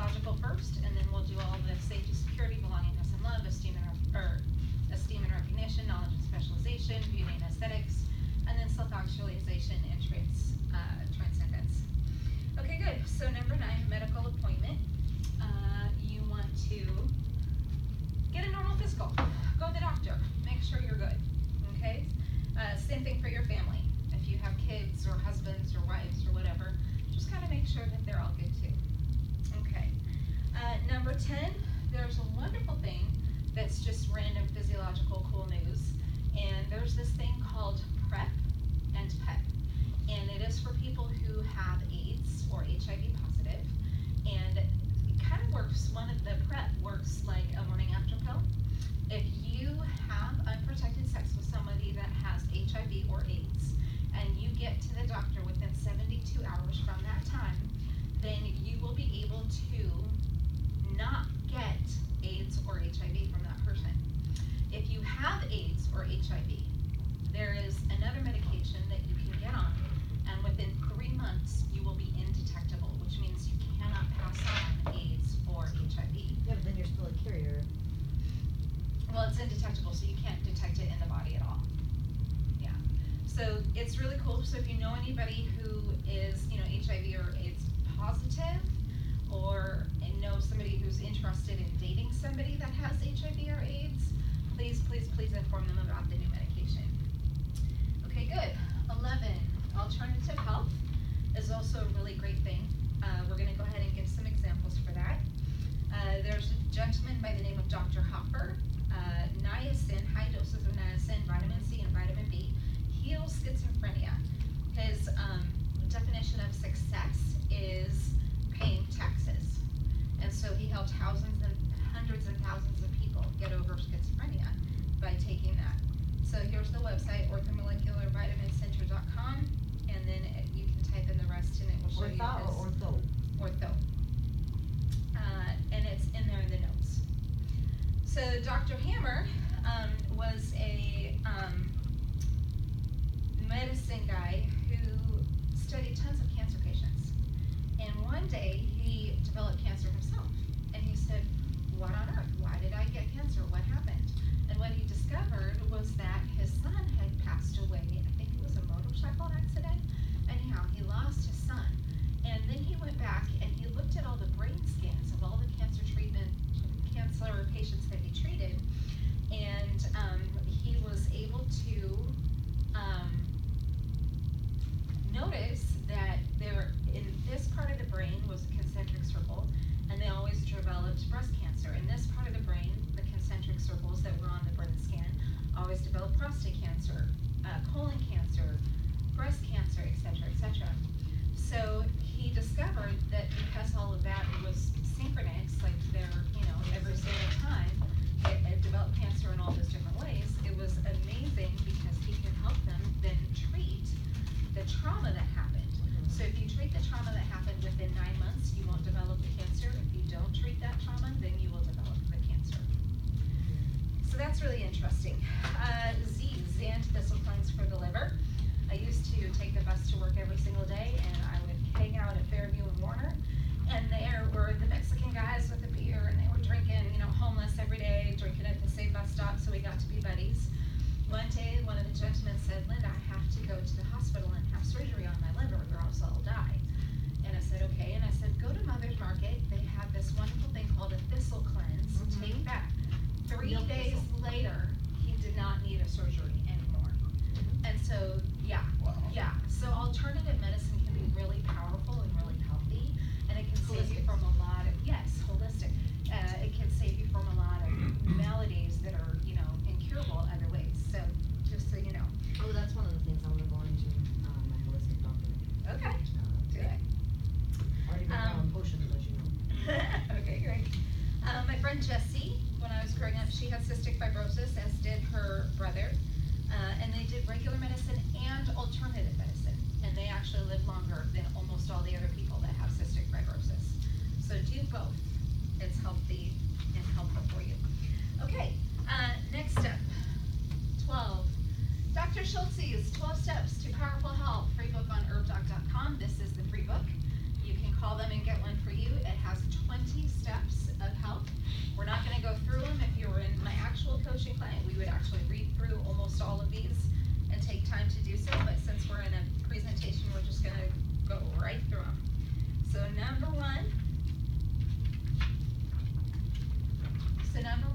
physiological first, and then we'll do all the safety, security, belongingness and love, esteem and recognition, knowledge and specialization, beauty and aesthetics, and then self-actualization and transcendence. Okay, good. So number 9, medical appointment. You want to get a normal physical. Go to the doctor. Make sure you're good. Okay? Same thing for your family. If you have kids or husbands or wives or whatever, just kind of make sure that they're all good too. Okay. Number 10, there's a wonderful thing that's just random physiological cool news. And there's this thing called PrEP and PEP. And it is for people who have AIDS or HIV positive. And it kind of works, one of the PrEP works like a morning after pill. If you have unprotected sex with somebody that has HIV or AIDS, and you get to the doctor within 72 hours from that time, then you will be able to not get AIDS or HIV from that person. If you have AIDS or HIV, there is another medication that you can get on, and within 3 months you will be indetectable, which means you cannot pass on AIDS or HIV. Yeah, but then you're still a carrier. Well, it's indetectable, so you can't detect it in the body at all. Yeah. So it's really cool. So if you know anybody who is, HIV or AIDS positive, or know somebody who's interested in dating somebody that has HIV or AIDS, please, please, please inform them about the new medication. Okay, good. 11, alternative health is also a really great thing. We're going to go ahead and give some examples for that. There's a gentleman by the name of Dr. Hopper. Niacin, high doses of niacin, vitamin C, and vitamin B heals schizophrenia. His definition of success is paying taxes. And so he helped thousands and hundreds and thousands of people get over schizophrenia by taking that. So here's the website, orthomolecularvitamincenter.com, and then you can type in the rest and it will show you his Ortho. ortho. And it's in there in the notes. So Dr. Hammer was a medicine guy who studied tons of cancer patients. And one day he developed cancer himself. And he said, what on earth? Why did I get cancer? What happened? And what he discovered was that his son had passed away. I think it was a motorcycle accident. Anyhow, he lost his son. And then he went back and he looked at all the brain scans of all the cancer patients that he treated. And he was able to notice that there, in this part of the brain was a concentric circle, and they always developed breast cancer. In this part of the brain, the concentric circles that were on the brain scan always developed prostate cancer, colon cancer, breast cancer, etc., etc. So he discovered that because all of that was synchronous, like they're, every single time it developed cancer in all those different ways, it was amazing because he could help them then treat the trauma that happened. So if you treat the trauma that happened within 9 months, you won't develop the cancer. If you don't treat that trauma, then you will develop the cancer. So that's really interesting. Xant thistleclines for the liver. I used to take the bus to work every single day, and I would hang out at Fairview and Warner, and there were the Mexican guys with a beer, and they were drinking, homeless every day, drinking at the same bus stop, so we got to be buddies. One day, one of the gentlemen said, Linda, I have to go to the hospital and have surgery on my liver, or else I'll die. And I said, okay. And I said, go to Mother's Market. They have this wonderful thing called a thistle cleanse. Take that. 3 days later, he did not need a surgery anymore. And so, yeah. So alternative medicine can be really powerful and really healthy, and it can save you from a lot of, holistic. It can save you from a lot of maladies that are, incurable other ways. So, just so you know. Oh, that's one of the things I want to go into my holistic doctor. Okay. Do it. Already been on potions, as you know. Okay, great. My friend Jessie, when I was growing up, she had cystic fibrosis, as did her brother. And they did regular medicine and alternative medicine. And they actually lived longer than almost all the other people that have cystic fibrosis. So do both. It's healthy and helpful for you. Okay, next up, 12. Dr. Schulze's 12 Steps to Powerful Health, free book on herbdoc.com. This is the free book. You can call them and get one for you. It has 29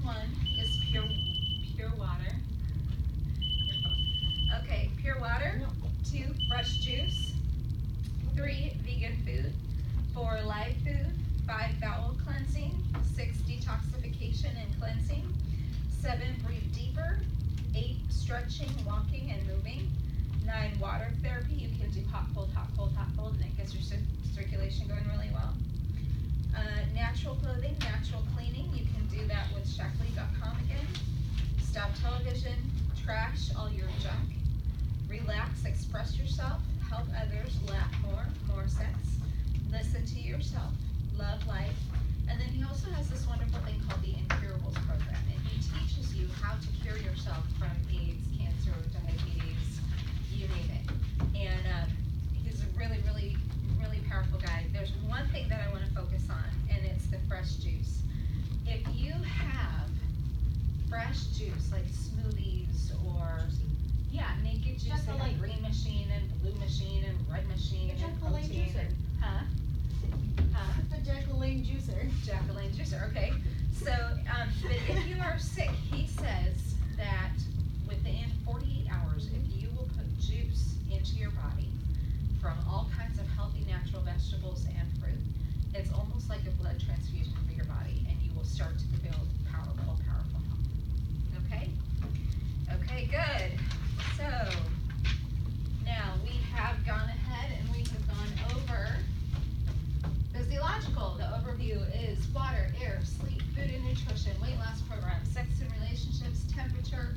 one is pure water. Your phone. Okay, pure water. 2, fresh juice. 3, vegan food. 4, live food. 5, bowel cleansing. 6, detoxification and cleansing. 7, breathe deeper. 8, stretching, walking, and moving. 9, water therapy. You can do hot, cold, hot, cold, hot, cold, and it gets your circulation going really well. Natural clothing, natural cleaning. You can do that with Shaklee.com again. Stop television, trash all your junk. Relax, express yourself, help others, laugh more sex. Listen to yourself, love life. And then he also has this wonderful thing called the Incurables program. And he teaches you how to cure yourself from AIDS, cancer, diabetes, you name it. And he's a really, really, really powerful guy. There's one thing that I want to focus on, and it's the fresh juice. If you have fresh juice, like smoothies or, naked juice, like a green machine and blue machine and red machine and protein. The Jacqueline juicer. Jacqueline juicer, okay. So, but if you are sick, he says that within 48 hours, if you will put juice into your body from all kinds of healthy natural vegetables and fruit, it's almost like a blood transfusion for your body, and you will start to build powerful health. Okay? Okay, good. So, now we have gone ahead and we have gone over physiological. The overview is water, air, sleep, food and nutrition, weight loss program, sex and relationships, temperature,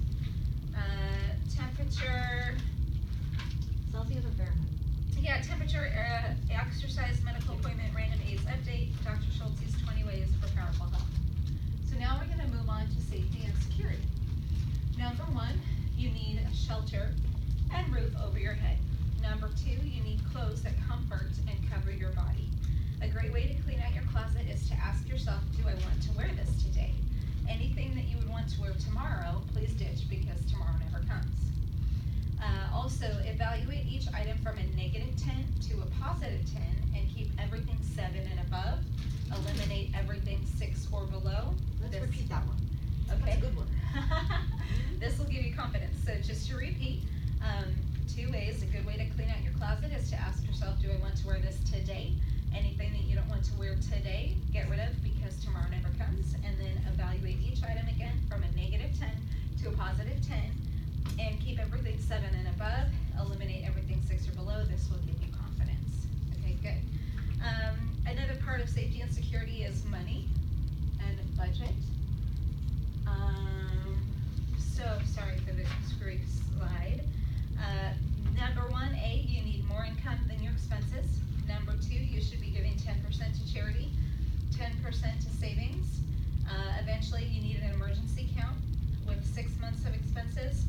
temperature, Celsius or Fahrenheit? yeah, temperature, exercise, medical appointment, random AIDS update, Dr. Schulze's 20 ways for powerful health. So now we're going to move on to safety and security. Number 1, you need a shelter and roof over your head. Number 2, you need clothes that comfort and cover your body. A great way to clean out your closet is to ask yourself, do I want to wear this today? Anything that you would want to wear tomorrow, please ditch because tomorrow never comes. Also, evaluate each item from a -10 to a +10 and keep everything 7 and above. Eliminate everything 6 or below. Let's repeat that one. Okay. That's a good one. This will give you confidence. So just to repeat, 2 ways. A good way to clean out your closet is to ask yourself, do I want to wear this today? Anything that you don't want to wear today, get rid of because tomorrow never comes. And then evaluate each item again from a -10 to a +10 and keep everything 7 and above. Eliminate everything 6 or below. This will give you confidence. Okay, good. Another part of safety and security is money and budget. So sorry for the screwy slide. Number 1A, you need more income than your expenses. Number 2, you should be giving 10% to charity, 10% to savings. Eventually, you need an emergency account with 6 months of expenses.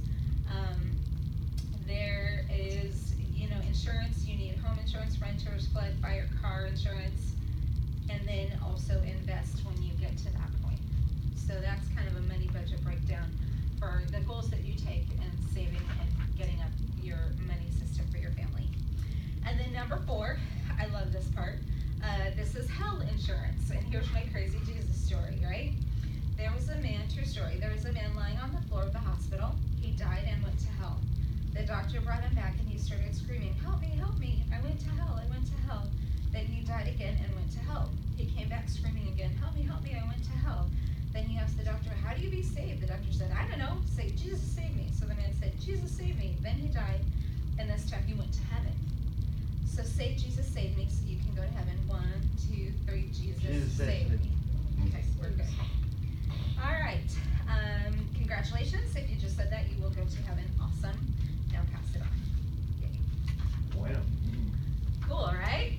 There is, insurance. You need home insurance, renters, flood, fire, car insurance, and then also invest when you get to that point. So that's kind of a money budget breakdown for the goals that you take and saving and getting up your money system for your family. And then number 4, I love this part. This is health insurance. And here's my crazy Jesus story, right? There was a man, true story, there was a man lying on the floor of the hospital. He died and went to hell. The doctor brought him back and he started screaming, help me, I went to hell, I went to hell. Then he died again and went to hell. He came back screaming again, help me, I went to hell. Then he asked the doctor, how do you be saved? The doctor said, I don't know, say, Jesus save me. So the man said, Jesus save me. Then he died, and this time he went to heaven. So say, Jesus save me, so you can go to heaven. 1, 2, 3, Jesus save me. Okay, we're good. All right, congratulations. If you just said that, you will go to heaven. Awesome. Now pass it on. Yay. Bueno. Cool, right?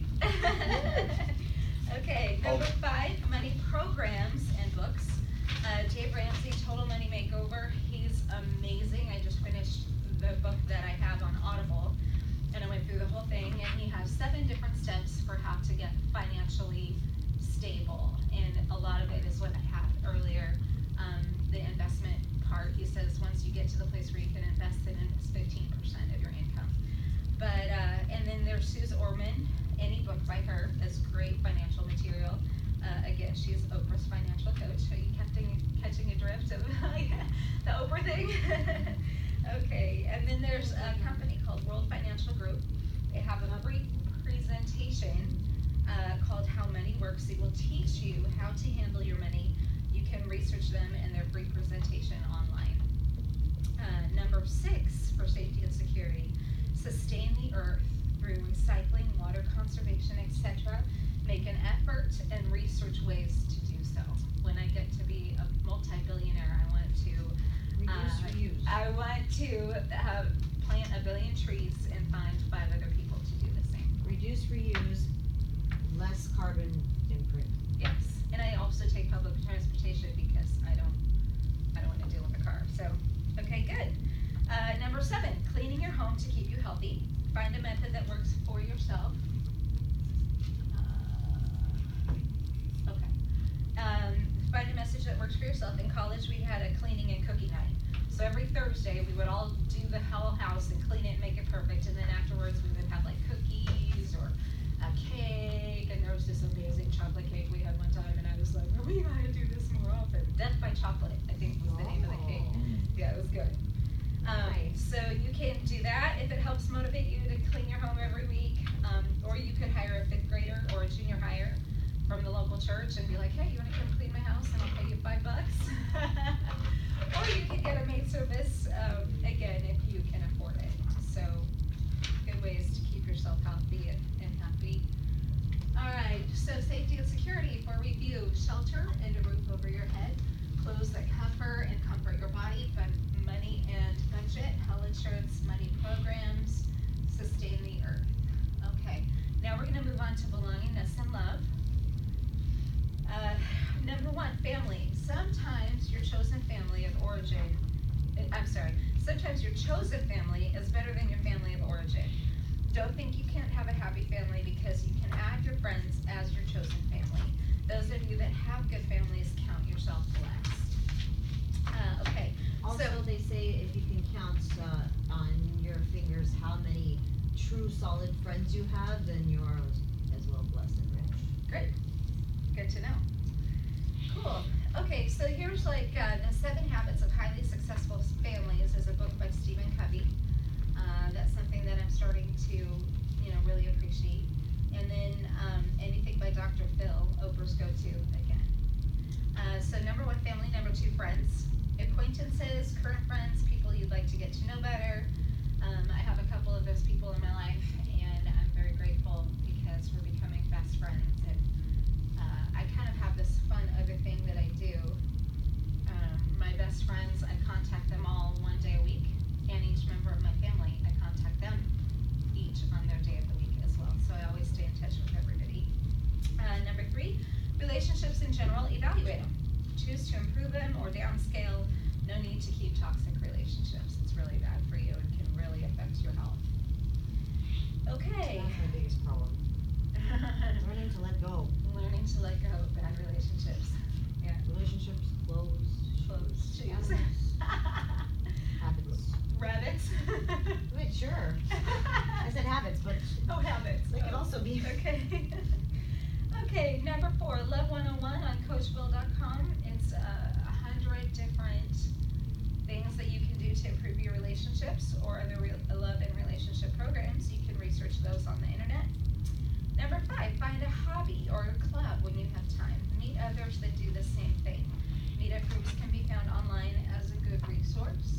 Okay, number 5, money programs and books. Dave Ramsey, Total Money Makeover. He's amazing. I just finished the book that I have on Audible, and I went through the whole thing, and he has 7 different steps for how to get financially stable, and a lot of it is what I had earlier, the investment part. He says once you get to the place where you can invest it in, it's 15% of your income. But, and then there's Suze Orman. Any book by her is great financial material. Again, she's Oprah's financial coach, so you catching kidding. Okay, and then there's a company called World Financial Group. They have a free presentation called How Money Works. It will teach you how to handle your money. You can research them in their free presentation online. Number 6 for safety and security, sustain the earth through recycling, water conservation, etc. Make an effort and research ways to do so. When I get to be a multi-billionaire, I want to Reduce, reuse. I want to plant 1 billion trees and find 5 other people to do the same. Reduce, reuse, less carbon imprint. Yes, and I also take public transportation because I don't want to deal with a car. So, okay, good. Number 7, cleaning your home to keep you healthy. Find a method that works for yourself. Find a message that works for yourself. In college, we had a cleaning and cookie night. So every Thursday, we would all do the whole house and clean it and make it perfect. And then afterwards, we would have like cookies or a cake. And there was this amazing chocolate cake we had one time. And I was like, oh, we gotta do this more often. Death by Chocolate, I think was the name of the cake. Yeah, it was good. Nice. So you can do that if it helps motivate you to clean your home every week. Or you could hire a 5th grader or a junior hire from the local church and be like, hey, you want to come clean my house and I'll pay you $5? Or you could get a maid service, again, if you can afford it. So good ways to keep yourself healthy and happy. All right, so safety and security for review: shelter and a roof over your head, clothes that cover and comfort your body, money and budget, health insurance, money programs, sustain the earth. Okay, now we're going to move on to belongingness and love. Number 1, family. Sometimes your chosen family of origin, sometimes your chosen family is better than your family of origin. Don't think you can't have a happy family because you can add your friends as your chosen family. Those of you that have good families, count yourself blessed. Okay. Also, they say if you can count on your fingers how many true solid friends you have, then you're as well blessed and rich. Great. Good to know. Cool. Okay, so here's like the 7 Habits of Highly Successful Families is a book by Stephen Covey. That's something that I'm starting to, really appreciate. And then anything by Dr. Phil, Oprah's go-to again. So number 1, family. Number 2, friends. Acquaintances, current friends, people you'd like to get to know better. I have a couple of those people in my life, and I'm very grateful because we're becoming fast friends. And I kind of have this fun other thing that I do. My best friends, I contact them all 1 day a week, and each member of my family, I contact them each on their day of the week as well. So I always stay in touch with everybody. Number 3, relationships in general, evaluate them. Choose to improve them or downscale. No need to keep toxic relationships. It's really bad for you and can really affect your health. Okay. That's my biggest problem. Learning to let go. Learning to let go of bad relationships. Yeah. Relationships, clothes, Shoes. animals, habits. Rabbits. Wait, sure. I said habits, but Oh, habits. they could also be. Okay. Okay, number 4, Love 101 on Coachville.com. It's 100 different things that you can do to improve your relationships or other love and relationship programs. You can research those on the internet. Number 5, find a hobby or a club when you have time. Meet others that do the same thing. Meetup groups can be found online as a good resource.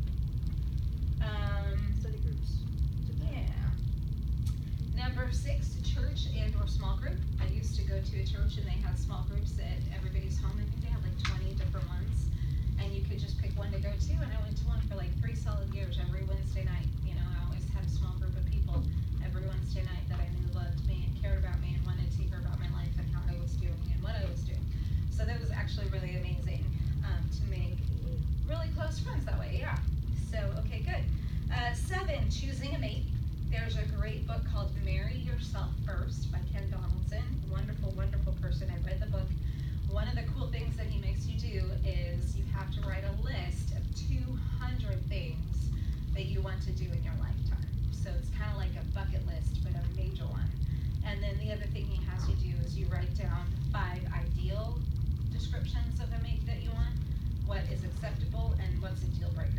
Study groups. Yeah. Number 6, church and or small group. I used to go to a church and they had small groups at everybody's home. I think they had like 20 different ones. And you could just pick one to go to. And I went to one for like 3 solid years every Wednesday night. I always had a small group of people every Wednesday night that I knew loved me and cared about me and wanted to hear about my life and how I was doing and what I was doing. So that was actually really amazing to make really close friends that way. Yeah. So, okay, good. 7, choosing a mate. There's a great book called Marry Yourself First by Ken Donaldson. Wonderful, wonderful person. I read the book. One of the cool things that he makes you do is you have to write a list of 200 things that you want to do in your lifetime. So it's kind of like a bucket list, but a major one. And then the other thing he has you do is you write down 5 ideal descriptions of a mate that you want, what is acceptable, and what's a deal breaker.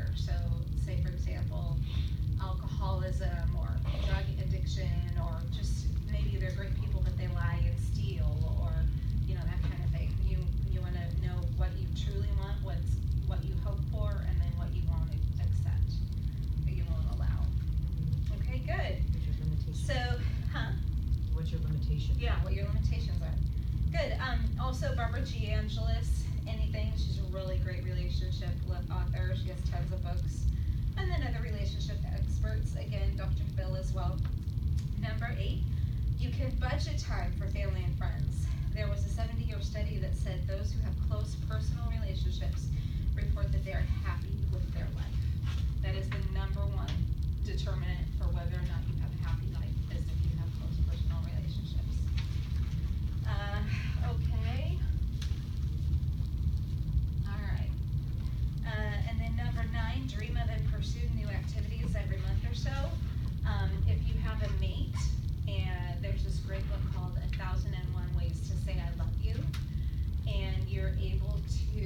Barbara G. Angelis, Anything. She's a really great relationship author. She has tons of books. And then other relationship experts, again, Dr. Phil as well. Number 8, you can budget time for family and friends. There was a 70-year study that said those who have close personal relationships report that they are happy with their life. That is the number 1 determinant for whether or not you have a happy life, is if you have close personal relationships. Okay. All right. And then number 9, dream of and pursue new activities every month or so. If you have a mate, and there's this great book called 1001 Ways to Say I Love You, and you're able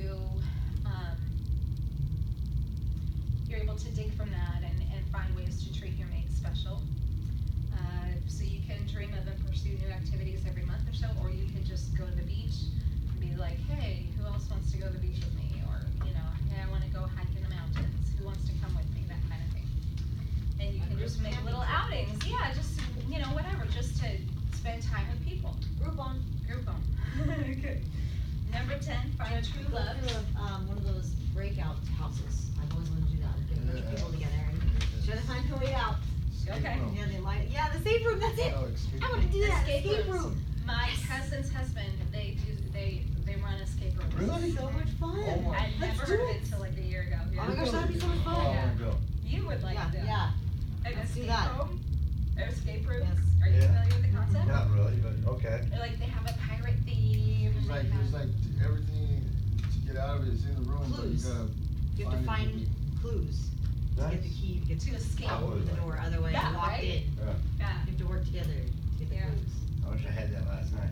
to dig from that and find ways to treat your mate special. So you can dream of and pursue new activities every month or so, or you could just go to the beach and be like, hey, who else wants to go to the beach with me? Or, hey, I want to go hike in the mountains. Who wants to come with me? That kind of thing. And you can just make little outings. Yeah, just, whatever, just to spend time with people. Groupon. Okay. Number 10, find true love. One of those breakout houses. I've always wanted to do that. Get a bunch of people together and try to find a way out. Okay. Yeah, the safe room, that's it. I want to do that. Escape room. My cousin's husband, they run escape rooms. Really? So much fun. Oh my. I'd never heard of it until like a year ago. Oh my gosh, that'd be so much fun. Yeah. Go. You would like that. Yeah. An Let's do escape that. room? Or escape rooms? Yes. Are you Yeah. familiar with the concept? Not really, but okay. They're like, they have a pirate theme. It's like, everything to get out of it is in the room, but you Clues. gotta. You have to find clues to get the Nice. key, to get To escape. out of the door. Otherwise, Yeah, you're locked right? in. Yeah. Yeah. You have to work together to get the Yeah. clues. I wish I had that last night.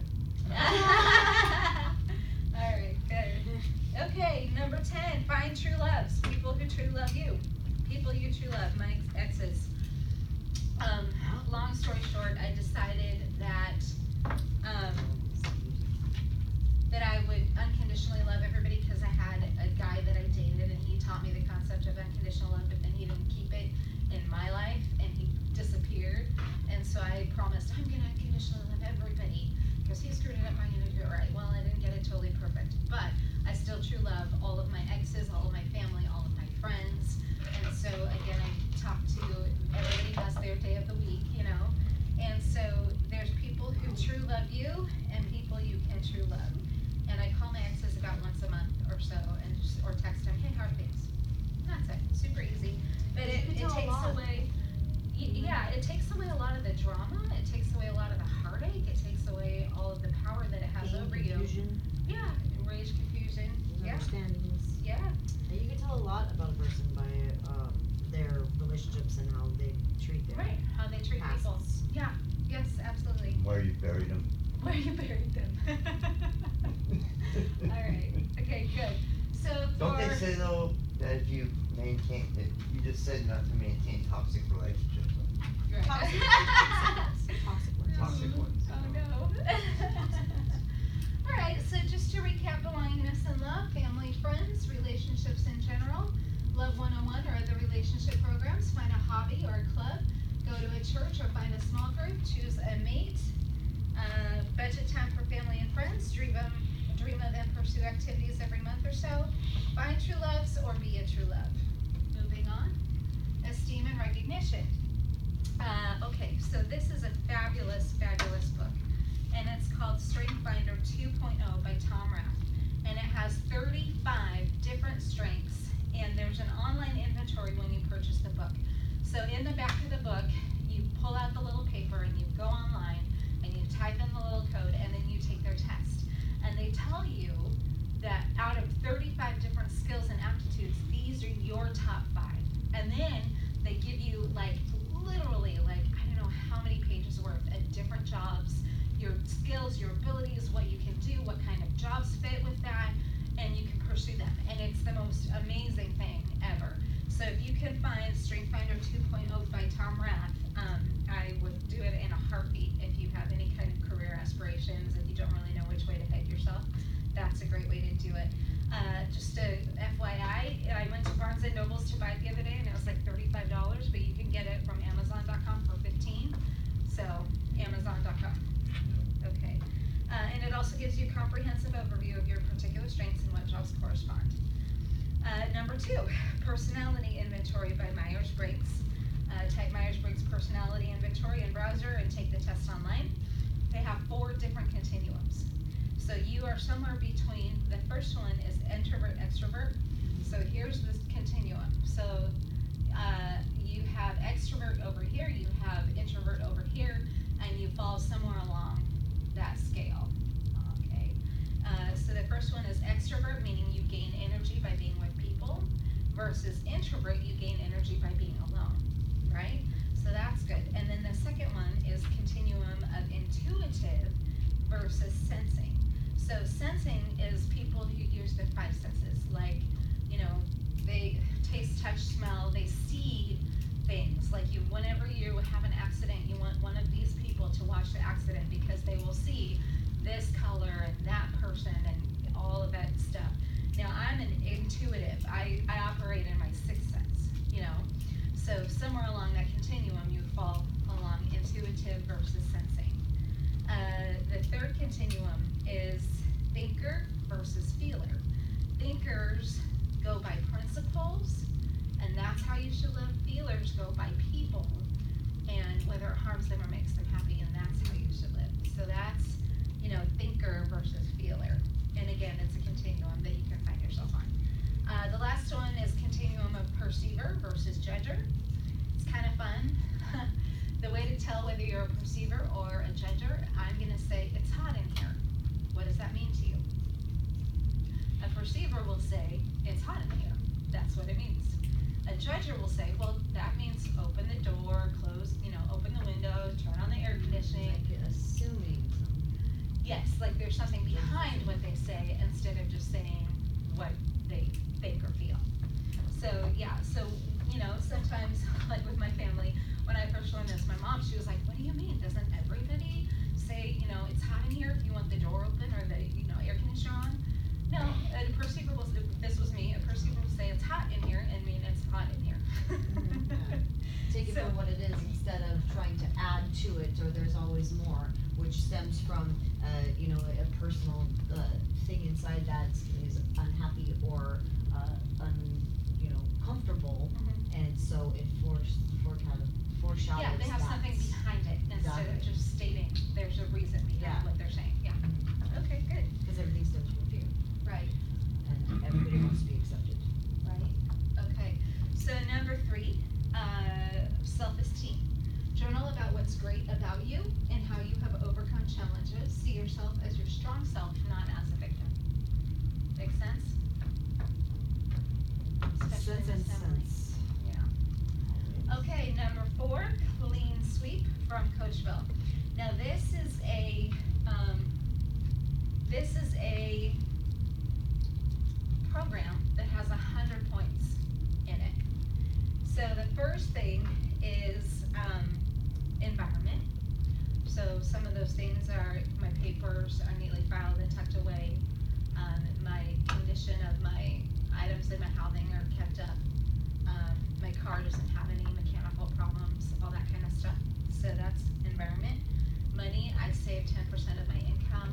Alright, good. Okay, number 10, find true loves. People who truly love you. People you truly love, my exes. Long story short, I decided that I would unconditionally love everybody because I had a guy that I dated and he taught me the concept of unconditional love, but then he didn't keep it in my life and he disappeared. And so I promised I'm gonna unconditionally love everybody because he screwed it up, I'm gonna do it right. Well, I didn't get it totally perfect, but I still true love all of my exes, all of my family, all of my friends. And so again, I talk to everybody has their day of the week, and so there's people who true love you and people you can true love. And I call my exes about once a month or so, or text them, hey, how are things? And that's it, super easy. But it can tell a takes lot. away, it takes away a lot of the drama. It takes away a lot of the heartache. It takes away all of the power that it has Pain, over confusion, you. Yeah, rage, confusion. Yeah, misunderstandings. yeah. And you can tell a lot about a person by their relationships and how they treat their Right, how they treat people. pasts. Yeah, yes, absolutely. Where you buried them. Where you buried them. Alright, okay, good. So Don't they for, say though that if you maintain, that you just said not to maintain toxic relationships? right. Toxic. Toxic ones. Toxic ones. Oh no. Alright, so just to recap belongingness and love, family, friends, relationships in general, Love 101 or other relationship programs, find a hobby or a club, go to a church or find a small group, choose a mate, budget time for family and friends, dream of and pursue activities every month or so, find true loves or be a true love. Moving on, esteem and recognition. Okay, so this is a fabulous, fabulous book, and it's called Strength Finder 2.0 by Tom Rath, and it has 35 different strengths, and there's an online inventory when you purchase the book. So in the back of the book, you pull out the little paper and you go online and you type in the little code and then you take their test. And they tell you that out of 35 different skills and aptitudes, these are your top 5. And then they give you literally I don't know how many pages worth of different jobs, your skills, your abilities, what you can do, what kind of jobs fit with that, and you can pursue them. And it's the most amazing thing ever. So if you can find Strength Finder 2.0 by Tom Rath, I would do it in a heartbeat if you have any kind of career aspirations, if you don't really know which way to head yourself. That's a great way to do it. Just a FYI, I went to Barnes & Noble's to buy it the other day and it was like $35, but you can get it from Amazon.com for $15. So, Amazon.com. Okay. And it also gives you a comprehensive overview of your Number 2, personality inventory by Myers-Briggs. Type Myers-Briggs personality inventory in browser and take the test online. They have 4 different continuums. So you are somewhere between, the first one is introvert, extrovert. So here's this continuum. So you have extrovert over here, you have introvert over here, and you fall somewhere along that scale. Okay. So the first one is extrovert, meaning you gain energy by being with people, versus introvert, you gain energy by being alone, right? So that's good. And then the second one is continuum of intuitive versus sensing. So sensing is people who use their 5 senses, like, you know, they taste, touch, smell, they see things. Like whenever you have an accident, you want one of these people to watch the accident because they will see this color and that person and all of that stuff. Now I'm an intuitive. I operate in my 6th sense, you know. So somewhere along that continuum, you fall along intuitive versus sensing. The third continuum is thinker versus feeler. Thinkers go by principles, and that's how you should live. Feelers go by people, and whether it harms them or makes them happy, and that's how you should live. So that's, you know, thinker versus feeler. And again, it's a continuum that you can find yourself on. The last one is continuum of perceiver versus judger. It's kind of fun. The way to tell whether you're a perceiver or a judger, I'm gonna say, it's hot in here. What does that mean to you? A perceiver will say, it's hot in here. That's what it means. A judger will say, well, that means open the door, close, you know, open the window, turn on the air conditioning. Like assuming something. Yes, like there's something behind what they say instead of just saying what they think or feel. So yeah, so you know, sometimes like with my family, when I first learned this, my mom, she was like, what do you mean? Doesn't everybody say, you know, it's hot in here if you want the door open or the, you know, air conditioner on? No, a perceiver will, this was me, a perceiver will say it's hot in here and mean it's hot in here. Take it So- for what it is instead of trying to add to it, or there's always more, which stems from, you know, a personal, thing inside that is unhappy or, you know, comfortable, Mhm. and so it foreshadows Yeah, they have that. something behind it instead of Exactly. just stating there's a reason behind Yeah. what they're saying, yeah. Okay, good. Because everything stems from fear, Right. and everybody wants to be accepted. Right, okay. So number 3, self-esteem. Journal about what's great about you and how you have overcome challenges. See yourself as your strong self, not as a victim. Make sense? Especially in this family. Yeah. Okay, number 4, clean sweep from Coachville. Now this is a program that has 100 points in it. So the first thing is environment. So some of those things are, my papers are neatly filed and tucked away. My condition of my items in my housing are kept up. My car doesn't have any mechanical problems, all that kind of stuff. So that's environment. Money, I save 10% of my income.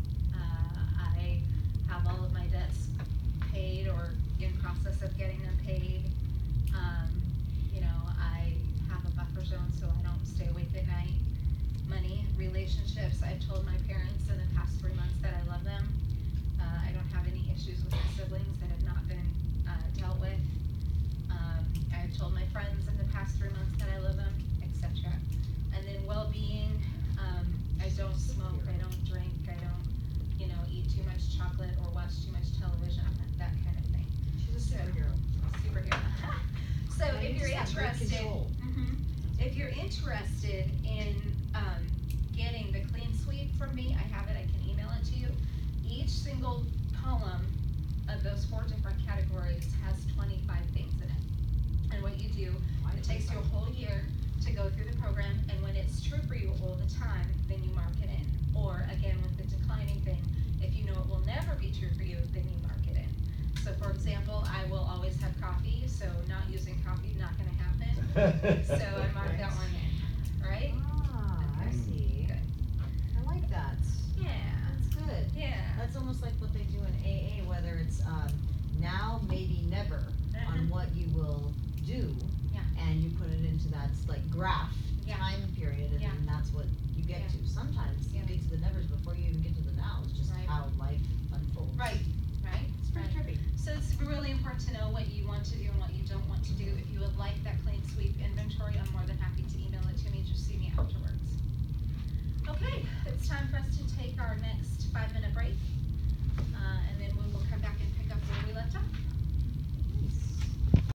I have all of my debts paid or in process of getting them paid. You know, I have a buffer zone so I don't stay awake at night. Money, relationships, I've told my parents in the past 3 months that I love them. I don't have any issues with my siblings that have not been dealt with. I've told my friends in the past 3 months that I love them, etc. And then well-being, I don't smoke, I don't drink, I don't, you know, eat too much chocolate or watch too much television, that kind of thing. She's a superhero. Superhero. So Yeah, if you you're just have great interested, control. if you're interested in getting the clean sweep from me, I have it. I can email it to you. Each single column of those 4 different categories has 25 things in it. And what you do, it takes you a whole year to go through the program, and when it's true for you all the time, then you mark it in. Or again, with the declining thing, if you know it will never be true for you, then you mark it in. So for example, I will always have coffee, so not using coffee, not gonna happen. So I mark that one in, right? Ah, I Okay. see. Good. I like that. Yeah, That's good. yeah. That's almost like what they do in AA, whether it's, now, maybe never. Yeah. time period, and Yeah. then that's what you get Yeah. to. Sometimes you Yeah. get to the nevers before you even get to the nows, just Right. how life unfolds. Right, right? It's pretty Right. trippy. So it's really important to know what you want to do and what you don't want to do. If you would like that clean sweep inventory, I'm more than happy to email it to me, just see me afterwards. Okay, it's time for us to take our next 5-minute break, and then we will come back and pick up where we left off.